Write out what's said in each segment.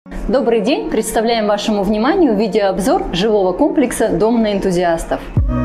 Добрый день! Представляем вашему вниманию видеообзор жилого комплекса «Дом на энтузиастов».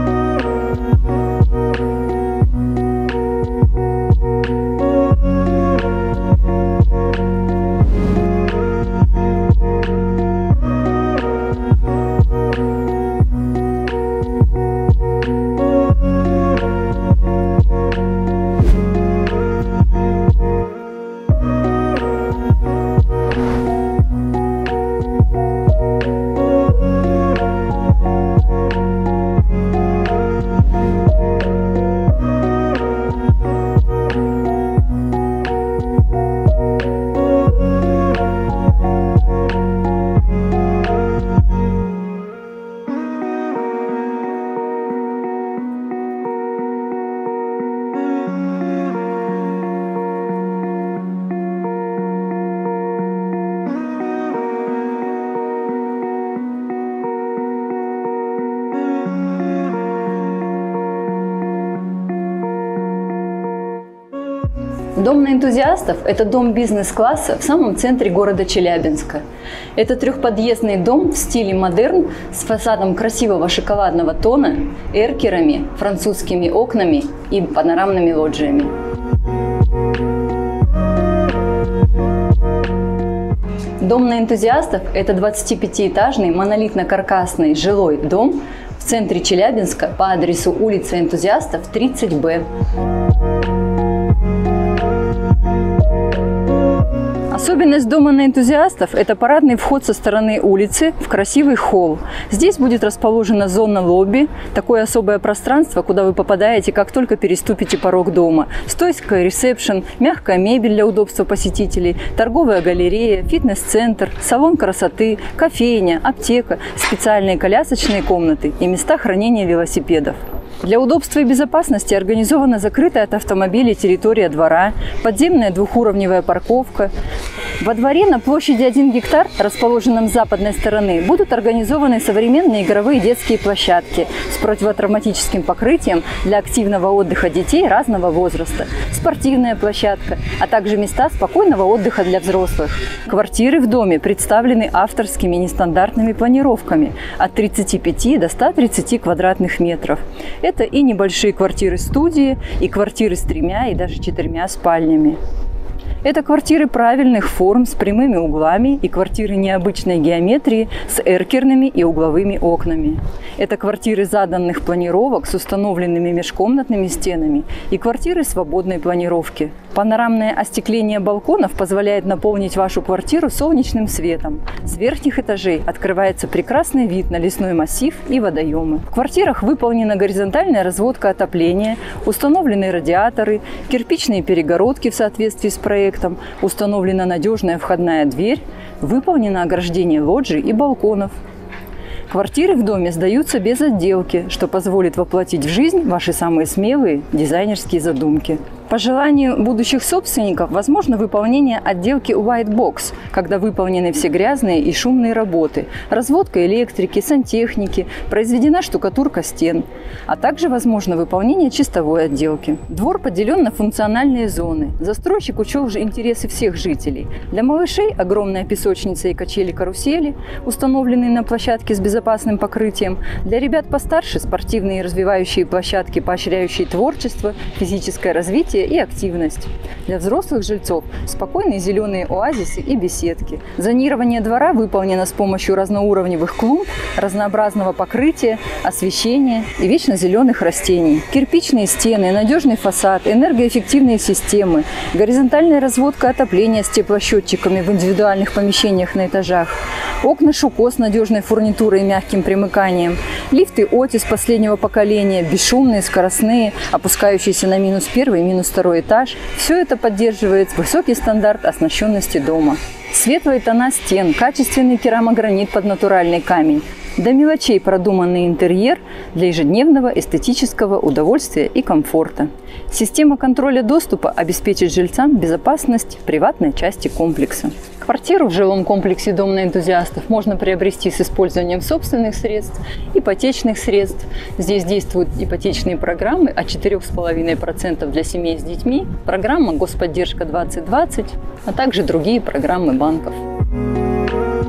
Дом на энтузиастов – это дом бизнес-класса в самом центре города Челябинска. Это трехподъездный дом в стиле модерн с фасадом красивого шоколадного тона, эркерами, французскими окнами и панорамными лоджиями. Дом на энтузиастов – это 25-этажный монолитно-каркасный жилой дом в центре Челябинска по адресу улица Энтузиастов, 30Б. Особенность дома на энтузиастов – это парадный вход со стороны улицы в красивый холл. Здесь будет расположена зона лобби, такое особое пространство, куда вы попадаете, как только переступите порог дома. Стойка, ресепшн, мягкая мебель для удобства посетителей, торговая галерея, фитнес-центр, салон красоты, кофейня, аптека, специальные колясочные комнаты и места хранения велосипедов. Для удобства и безопасности организована закрытая от автомобилей территория двора, подземная двухуровневая парковка. Во дворе на площади 1 гектар, расположенном с западной стороны, будут организованы современные игровые детские площадки с противотравматическим покрытием для активного отдыха детей разного возраста, спортивная площадка, а также места спокойного отдыха для взрослых. Квартиры в доме представлены авторскими нестандартными планировками от 35 до 130 квадратных метров. Это и небольшие квартиры-студии, и квартиры с 3 и даже 4 спальнями. Это квартиры правильных форм с прямыми углами и квартиры необычной геометрии с эркерными и угловыми окнами. Это квартиры заданных планировок с установленными межкомнатными стенами и квартиры свободной планировки. Панорамное остекление балконов позволяет наполнить вашу квартиру солнечным светом. С верхних этажей открывается прекрасный вид на лесной массив и водоемы. В квартирах выполнена горизонтальная разводка отопления, установлены радиаторы, кирпичные перегородки в соответствии с проектом, установлена надежная входная дверь, выполнено ограждение лоджий и балконов. Квартиры в доме сдаются без отделки, что позволит воплотить в жизнь ваши самые смелые дизайнерские задумки. По желанию будущих собственников возможно выполнение отделки White Box, когда выполнены все грязные и шумные работы, разводка электрики, сантехники, произведена штукатурка стен, а также возможно выполнение чистовой отделки. Двор поделен на функциональные зоны. Застройщик учел же интересы всех жителей. Для малышей огромная песочница и качели-карусели, установленные на площадке с безопасным покрытием. Для ребят постарше спортивные и развивающие площадки, поощряющие творчество, физическое развитие и активность. Для взрослых жильцов спокойные зеленые оазисы и беседки. Зонирование двора выполнено с помощью разноуровневых клумб, разнообразного покрытия, освещения и вечно зеленых растений. Кирпичные стены, надежный фасад, энергоэффективные системы, горизонтальная разводка отопления с теплосчетчиками в индивидуальных помещениях на этажах, окна Шуко с надежной фурнитурой и мягким примыканием, лифты Otis последнего поколения, бесшумные, скоростные, опускающиеся на -1 и -2 этаж. Все это поддерживает высокий стандарт оснащенности дома. Светлые тона стен, качественный керамогранит под натуральный камень. До мелочей продуманный интерьер для ежедневного эстетического удовольствия и комфорта. Система контроля доступа обеспечит жильцам безопасность приватной части комплекса. Квартиру в жилом комплексе «Дом на энтузиастов» можно приобрести с использованием собственных средств, ипотечных средств. Здесь действуют ипотечные программы от 4,5% для семей с детьми, программа «Господдержка 2020», а также другие программы банков.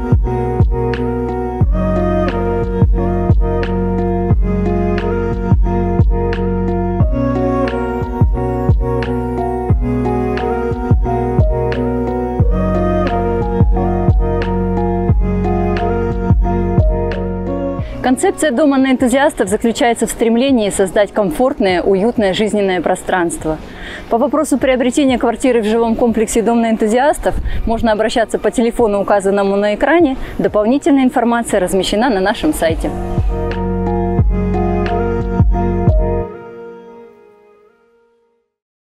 Концепция дома на энтузиастов заключается в стремлении создать комфортное, уютное жизненное пространство. По вопросу приобретения квартиры в жилом комплексе «Дом на энтузиастов» можно обращаться по телефону, указанному на экране. Дополнительная информация размещена на нашем сайте.